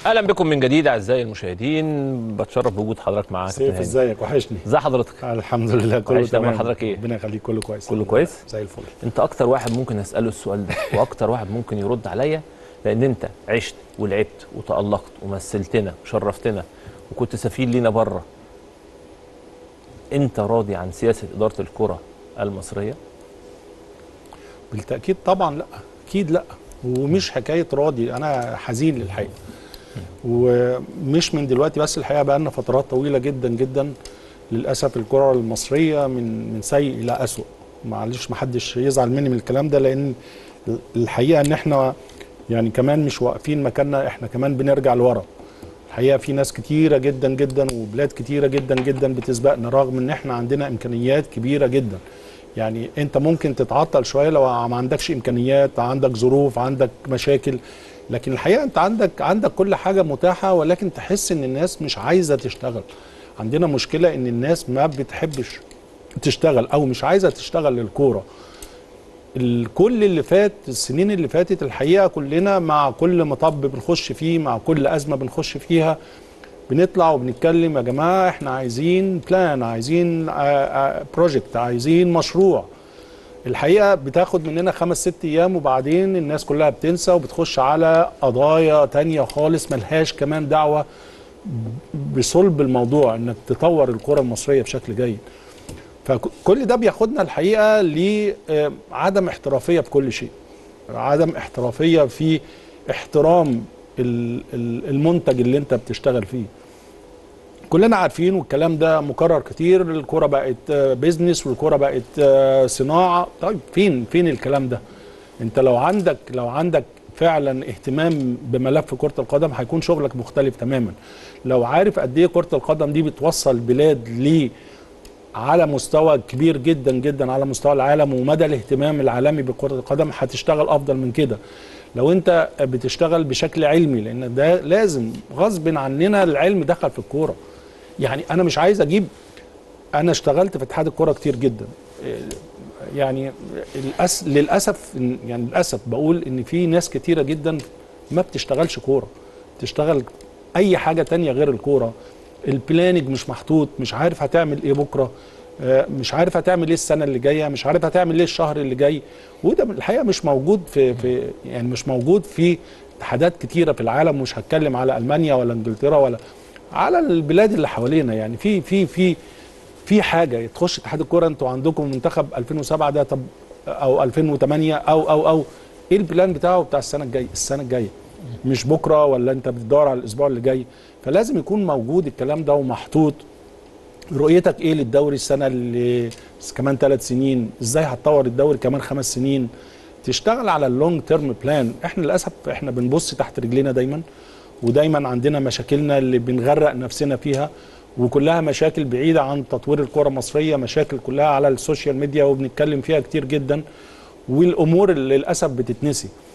اهلا بكم من جديد اعزائي المشاهدين، بتشرف بوجود حضرتك معانا. سيف ازيك؟ وحشني. ازي حضرتك؟ الحمد لله كله تمام. حضرتك ايه؟ ربنا يخليك. كله كويس. كله كويس زي الفل. انت اكتر واحد ممكن اساله السؤال ده واكتر واحد ممكن يرد عليا، لان انت عشت ولعبت وتالقت ومثلتنا وشرفتنا وكنت سفير لينا بره. انت راضي عن سياسه اداره الكره المصريه؟ بالتاكيد طبعا لا، اكيد لا، ومش حكايه راضي، انا حزين للحقيقه، ومش من دلوقتي بس، الحقيقه بقى لنا فترات طويله جدا جدا للاسف الكره المصريه من سيء الى اسوء. معلش ما حدش يزعل مني من الكلام ده، لان الحقيقه ان احنا يعني كمان مش واقفين مكاننا، احنا كمان بنرجع لورا. الحقيقه في ناس كتيره جدا جدا وبلاد كتيره جدا جدا بتسبقنا، رغم ان احنا عندنا امكانيات كبيره جدا. يعني انت ممكن تتعطل شويه لو ما عندكش امكانيات، عندك ظروف، عندك مشاكل، لكن الحقيقه انت عندك كل حاجه متاحه، ولكن تحس ان الناس مش عايزه تشتغل. عندنا مشكله ان الناس ما بتحبش تشتغل او مش عايزه تشتغل للكوره. كل اللي فات، السنين اللي فاتت، الحقيقه كلنا مع كل مطب بنخش فيه، مع كل ازمه بنخش فيها، بنطلع وبنتكلم يا جماعه احنا عايزين بلان، عايزين بروجكت، عايزين مشروع. الحقيقه بتاخد مننا 5-6 ايام وبعدين الناس كلها بتنسى وبتخش على قضايا تانية خالص ملهاش كمان دعوه بصلب الموضوع، انك تطور الكره المصريه بشكل جيد. فكل ده بياخدنا الحقيقه لعدم احترافيه في كل شيء، عدم احترافيه في احترام المنتج اللي انت بتشتغل فيه. كلنا عارفين والكلام ده مكرر كتير، الكرة بقت بيزنس والكرة بقت صناعة. طيب فين الكلام ده؟ انت لو عندك فعلا اهتمام بملف كرة القدم هيكون شغلك مختلف تماما. لو عارف قد ايه كرة القدم دي بتوصل بلاد على مستوى كبير جدا جدا على مستوى العالم، ومدى الاهتمام العالمي بكرة القدم، هتشتغل افضل من كده. لو انت بتشتغل بشكل علمي، لان ده لازم غصب عننا العلم دخل في الكوره. يعني انا مش عايز انا اشتغلت في اتحاد الكوره كتير جدا، يعني للاسف بقول ان في ناس كتيره جدا ما بتشتغلش كوره، بتشتغل اي حاجه تانية غير الكوره. البلاننج مش محطوط، مش عارف هتعمل ايه بكره، مش عارف هتعمل ايه السنه اللي جايه، مش عارف هتعمل ايه الشهر اللي جاي. وده الحقيقه مش موجود يعني مش موجود في اتحادات كتيره في العالم. مش هتكلم على المانيا ولا انجلترا ولا على البلاد اللي حوالينا. يعني في حاجه تخش اتحاد الكوره، انتوا عندكم منتخب 2007 ده، طب او 2008 او ايه البلان بتاعه بتاع السنه الجايه مش بكره، ولا انت بتدور على الاسبوع اللي جاي. فلازم يكون موجود الكلام ده ومحطوط. رؤيتك ايه للدوري السنه اللي كمان 3 سنين؟ ازاي هتطور الدوري كمان 5 سنين؟ تشتغل على اللونج تيرم بلان. احنا للاسف بنبص تحت رجلينا دايما، ودايما عندنا مشاكلنا اللي بنغرق نفسنا فيها، وكلها مشاكل بعيده عن تطوير الكره المصريه، مشاكل كلها على السوشيال ميديا وبنتكلم فيها كتير جدا، والامور اللي للاسف بتتنسي.